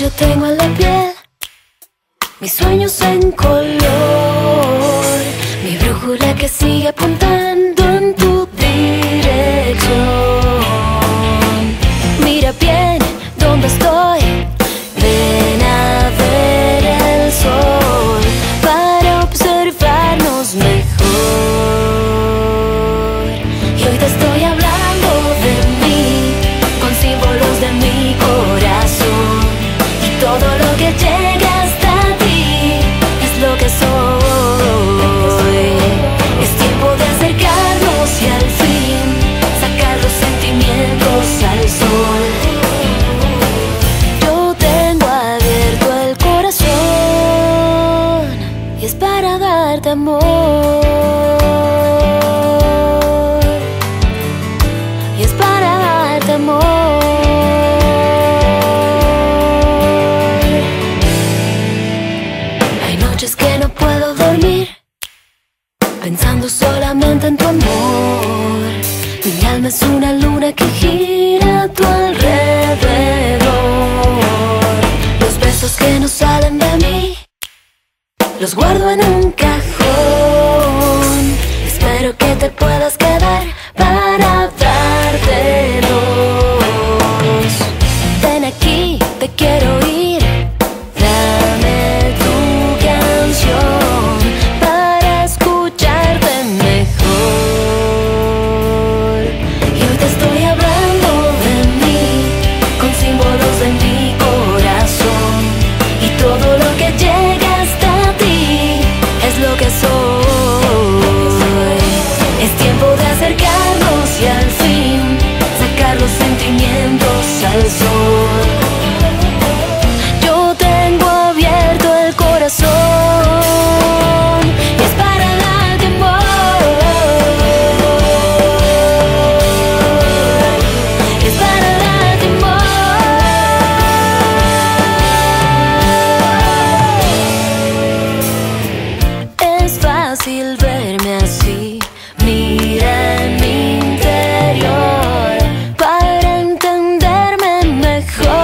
yo tengo en la piel mis sueños en color, mi brújula que sigue apuntando en tu dirección. Mira bien dónde estoy, ven a ver el sol para observarnos mejor. Y hoy te estoy hablando de mí, con símbolos de mi corazón, y todo lo que llega hasta ti es lo que soy. Es tiempo de acercarnos y al fin sacar los sentimientos al sol. Yo tengo abierto el corazón y es para darte amor. Y es para darte amor. Hay noches que no puedo dormir pensando solamente en tu amor. Mi alma es una luna que gira a tu alrededor. Los besos que no salen de mí los guardo en un cajón. Espero que te puedas quedar para dártelos. Ven aquí, te quiero oír. Dame tu canción para escucharte mejor. Y hoy te estoy hablando de mí, con símbolos de mi corazón, y todo lo que llega hasta ti es lo que soy. Es tiempo de acercarnos y al fin sacar los sentimientos al sol. Yo tengo abierto el corazón y es para darte amor. Es para darte amor. Es fácil verme así. Mira en mi interior para entenderme mejor.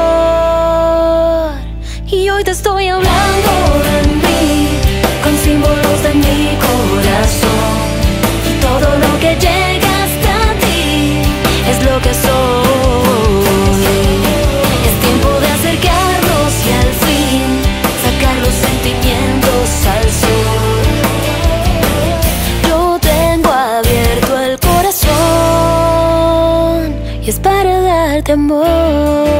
Y hoy te estoy hablando de mí, con símbolos de mi corazón, y todo lo que llega hasta ti es lo que soy. Es tiempo de acercarnos y al fin sacar los sentimientos al sol. Y es para darte amor.